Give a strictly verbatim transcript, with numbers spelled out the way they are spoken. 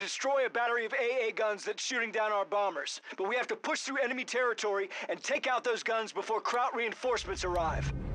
destroy a battery of A A guns that's shooting down our bombers. But we have to push through enemy territory and take out those guns before Kraut reinforcements arrive.